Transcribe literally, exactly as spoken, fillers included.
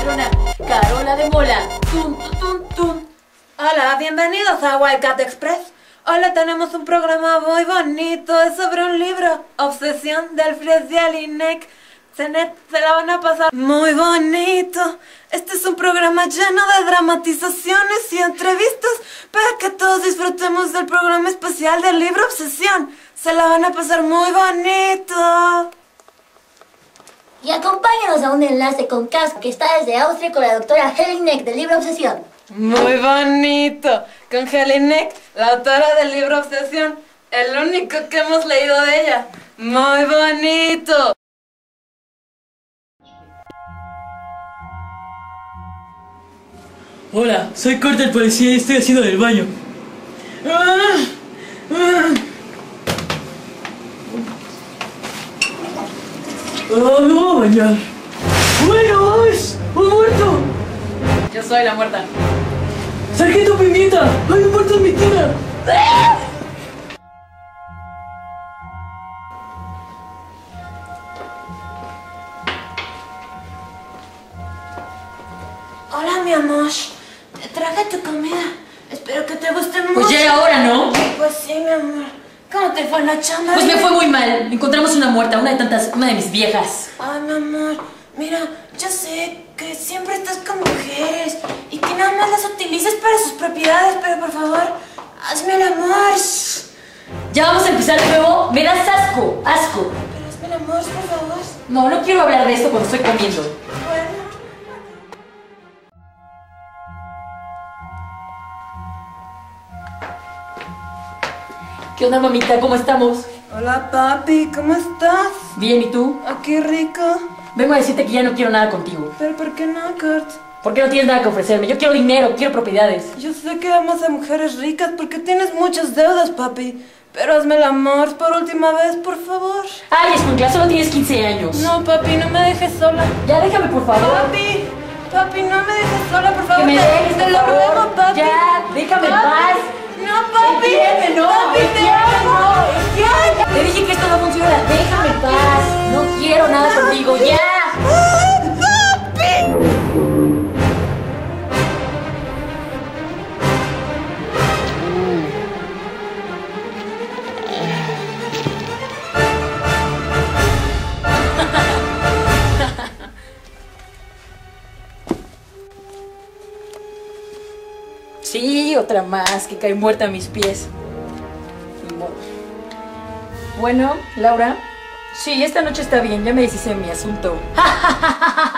ser una Carola de mola. Tum, tum, tum, tum. Hola, bienvenidos a Wildcat Express. Hoy le tenemos un programa muy bonito, es sobre un libro, Obsesión, del Alfred Jelinek. Se, se la van a pasar muy bonito. Este es un programa lleno de dramatizaciones y entrevistas para que todos disfrutemos del programa especial del libro Obsesión. Se la van a pasar muy bonito. Y acompáñanos a un enlace con Cas, que está desde Austria, con la doctora Jelinek del libro Obsesión. Muy bonito. Con Jelinek, la autora del libro Obsesión, el único que hemos leído de ella. Muy bonito. Hola, soy Corta el policía y estoy haciendo del baño. ¡Ah! ¡Ah! ¡Ah, me voy a bañar! ¡Bueno, es! ¡Un muerto! Yo soy la muerta. ¡Sargento Pimienta! ¡Hay un muerto en mi tina! ¡Ah! Hola, mi amor. Te traje tu comida. Espero que te guste mucho. Pues ya era hora, ¿no? Pues sí, mi amor. ¿Cómo te fue en la chamba? Pues me fue muy mal. Encontramos una muerta, una de tantas, una de mis viejas. Ay, mi amor. Mira, yo sé que siempre estás con mujeres y que nada más las utilizas para sus propiedades, pero por favor, hazme el amor. ¿Ya vamos a empezar de nuevo? Me das asco, asco. Pero hazme el amor, por favor. No, no quiero hablar de esto cuando estoy comiendo. Bueno. ¿Qué onda, mamita? ¿Cómo estamos? Hola, papi. ¿Cómo estás? Bien, ¿y tú? Aquí rico. Vengo a decirte que ya no quiero nada contigo. ¿Pero por qué no, Kurt? ¿Por qué no tienes nada que ofrecerme? Yo quiero dinero, quiero propiedades. Yo sé que amas a mujeres ricas porque tienes muchas deudas, papi. Pero hazme el amor por última vez, por favor. Ay, escuincla, solo tienes quince años. No, papi, no me dejes sola. Ya, déjame, por favor. Papi, papi, no me dejes sola, por favor. Que me dejes, Te por lo favor. ruego, papi. Ya, déjame en Papi. paz. No, papi. Entiéndeme, no, Papi, te entiéndeme, amo. no, entiéndeme. Te dije que esto no funciona. Déjame en paz. No quiero nada contigo, ya. Sí, otra más que cae muerta a mis pies. Bueno, Laura. Sí, esta noche está bien, ya me deshice de mi asunto.